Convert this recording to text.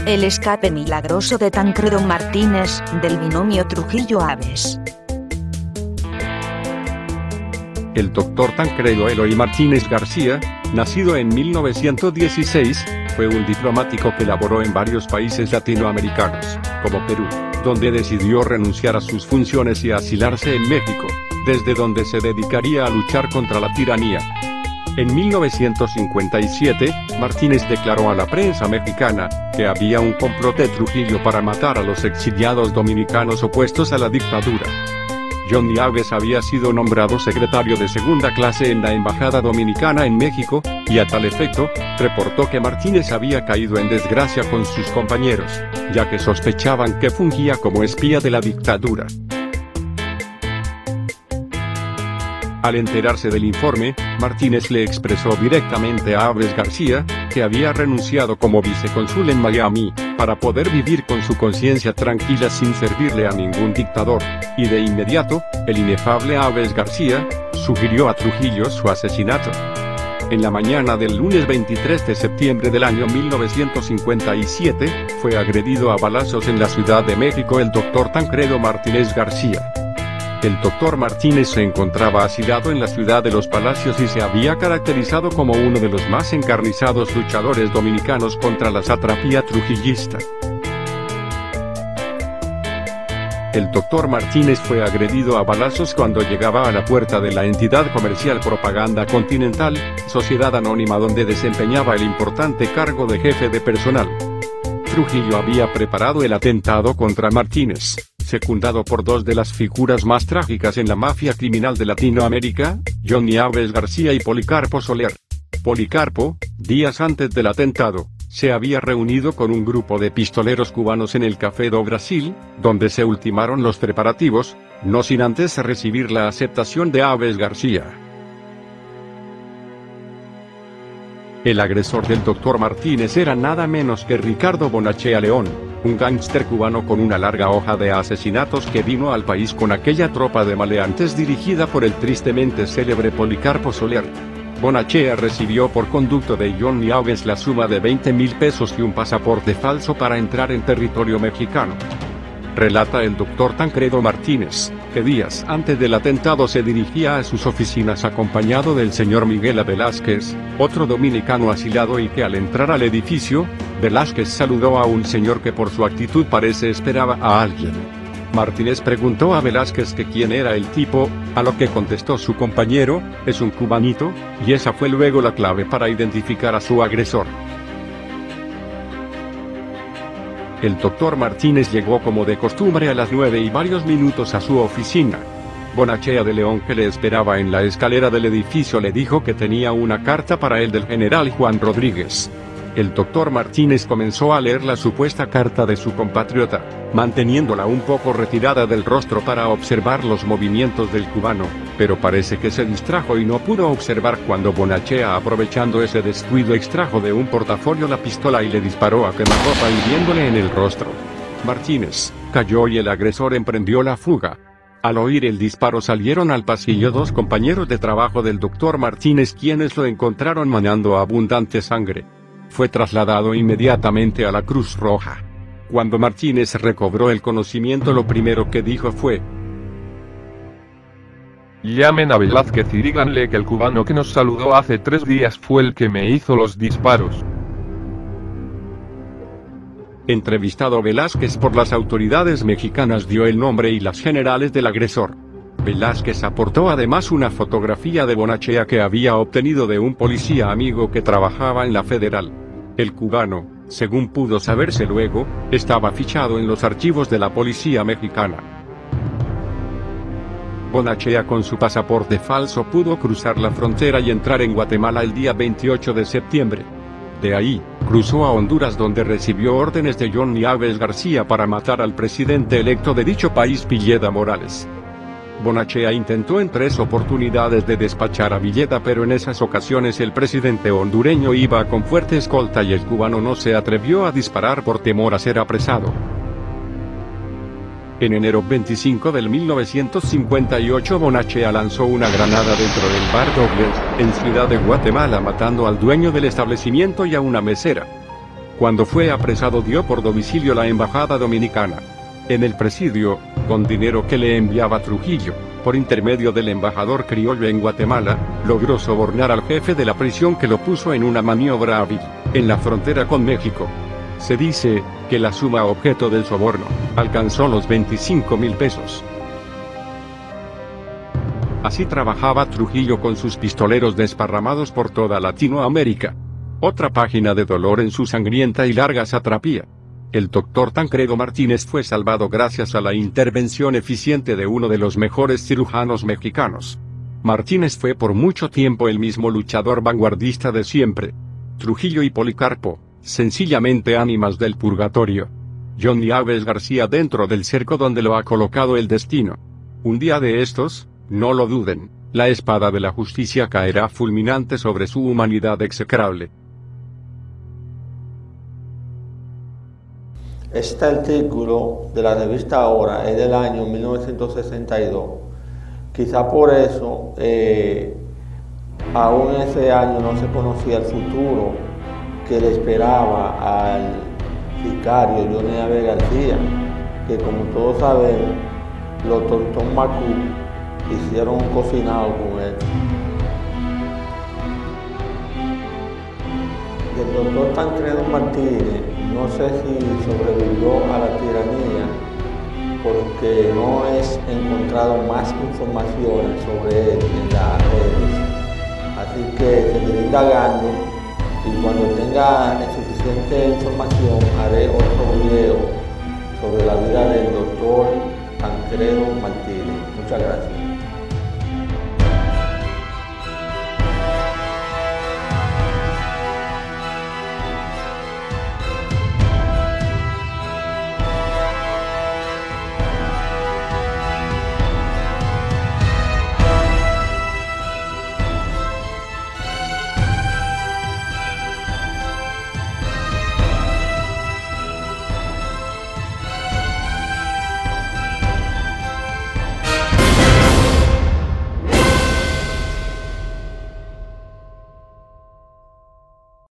El escape milagroso de Tancredo Martínez, del binomio Trujillo-Aves. El doctor Tancredo Eloy Martínez García, nacido en 1916, fue un diplomático que laboró en varios países latinoamericanos, como Perú, donde decidió renunciar a sus funciones y asilarse en México, desde donde se dedicaría a luchar contra la tiranía. En 1957, Martínez declaró a la prensa mexicana que había un complot de Trujillo para matar a los exiliados dominicanos opuestos a la dictadura. Johnny Aves había sido nombrado secretario de segunda clase en la Embajada Dominicana en México, y a tal efecto, reportó que Martínez había caído en desgracia con sus compañeros, ya que sospechaban que fungía como espía de la dictadura. Al enterarse del informe, Martínez le expresó directamente a Aves García, que había renunciado como vicecónsul en Miami, para poder vivir con su conciencia tranquila sin servirle a ningún dictador, y de inmediato, el inefable Aves García sugirió a Trujillo su asesinato. En la mañana del lunes 23 de septiembre del año 1957, fue agredido a balazos en la Ciudad de México el doctor Tancredo Martínez García. El doctor Martínez se encontraba asilado en la Ciudad de los Palacios y se había caracterizado como uno de los más encarnizados luchadores dominicanos contra la satrapía trujillista. El doctor Martínez fue agredido a balazos cuando llegaba a la puerta de la entidad comercial Propaganda Continental, sociedad anónima donde desempeñaba el importante cargo de jefe de personal. Trujillo había preparado el atentado contra Martínez, secundado por dos de las figuras más trágicas en la mafia criminal de Latinoamérica, Johnny Aves García y Policarpo Soler. Policarpo, días antes del atentado, se había reunido con un grupo de pistoleros cubanos en el Café do Brasil, donde se ultimaron los preparativos, no sin antes recibir la aceptación de Aves García. El agresor del doctor Martínez era nada menos que Ricardo Bonachea León, un gángster cubano con una larga hoja de asesinatos que vino al país con aquella tropa de maleantes dirigida por el tristemente célebre Policarpo Soler. Bonachea recibió por conducto de Johnny Aves la suma de 20,000 pesos y un pasaporte falso para entrar en territorio mexicano. Relata el doctor Tancredo Martínez, que días antes del atentado se dirigía a sus oficinas acompañado del señor Miguel A. Velázquez, otro dominicano asilado, y que al entrar al edificio, Velázquez saludó a un señor que por su actitud parece esperaba a alguien. Martínez preguntó a Velázquez que quién era el tipo, a lo que contestó su compañero, es un cubanito, y esa fue luego la clave para identificar a su agresor. El doctor Martínez llegó como de costumbre a las 9 y varios minutos a su oficina. Bonachea de León, que le esperaba en la escalera del edificio, le dijo que tenía una carta para él del general Juan Rodríguez. El doctor Martínez comenzó a leer la supuesta carta de su compatriota, manteniéndola un poco retirada del rostro para observar los movimientos del cubano, pero parece que se distrajo y no pudo observar cuando Bonachea, aprovechando ese descuido, extrajo de un portafolio la pistola y le disparó a quemarropa hiriéndole en el rostro. Martínez cayó y el agresor emprendió la fuga. Al oír el disparo salieron al pasillo dos compañeros de trabajo del doctor Martínez, quienes lo encontraron manando abundante sangre. Fue trasladado inmediatamente a la Cruz Roja. Cuando Martínez recobró el conocimiento, lo primero que dijo fue: llamen a Velázquez y díganle que el cubano que nos saludó hace 3 días fue el que me hizo los disparos. Entrevistado Velázquez por las autoridades mexicanas, dio el nombre y las generales del agresor. Velázquez aportó además una fotografía de Bonachea que había obtenido de un policía amigo que trabajaba en la Federal. El cubano, según pudo saberse luego, estaba fichado en los archivos de la policía mexicana. Bonachea, con su pasaporte falso, pudo cruzar la frontera y entrar en Guatemala el día 28 de septiembre. De ahí, cruzó a Honduras, donde recibió órdenes de Johnny Aves García para matar al presidente electo de dicho país, Villeda Morales. Bonachea intentó en 3 oportunidades de despachar a Villeda, pero en esas ocasiones el presidente hondureño iba con fuerte escolta y el cubano no se atrevió a disparar por temor a ser apresado. En enero 25 del 1958, Bonachea lanzó una granada dentro del bar Douglas, en Ciudad de Guatemala, matando al dueño del establecimiento y a una mesera. Cuando fue apresado dio por domicilio la embajada dominicana. En el presidio, con dinero que le enviaba Trujillo, por intermedio del embajador criollo en Guatemala, logró sobornar al jefe de la prisión que lo puso en una maniobra hábil, en la frontera con México. Se dice que la suma objeto del soborno alcanzó los 25,000 pesos. Así trabajaba Trujillo con sus pistoleros desparramados por toda Latinoamérica. Otra página de dolor en su sangrienta y larga satrapía. El doctor Tancredo Martínez fue salvado gracias a la intervención eficiente de uno de los mejores cirujanos mexicanos. Martínez fue por mucho tiempo el mismo luchador vanguardista de siempre. Trujillo y Policarpo, sencillamente ánimas del purgatorio. John Nieves García dentro del cerco donde lo ha colocado el destino. Un día de estos, no lo duden, la espada de la justicia caerá fulminante sobre su humanidad execrable. Este artículo de la revista Ahora es del año 1962. Quizá por eso, aún ese año no se conocía el futuro que le esperaba al sicario John Nieves García, que como todos sabemos, los Tontón Macú hicieron un cocinado con él. El doctor Tancredo Martínez, no sé si sobrevivió a la tiranía, porque no es encontrado más información sobre él en las redes. Así que seguiré indagando y cuando tenga suficiente información haré otro video sobre la vida del doctor Tancredo Martínez. Muchas gracias.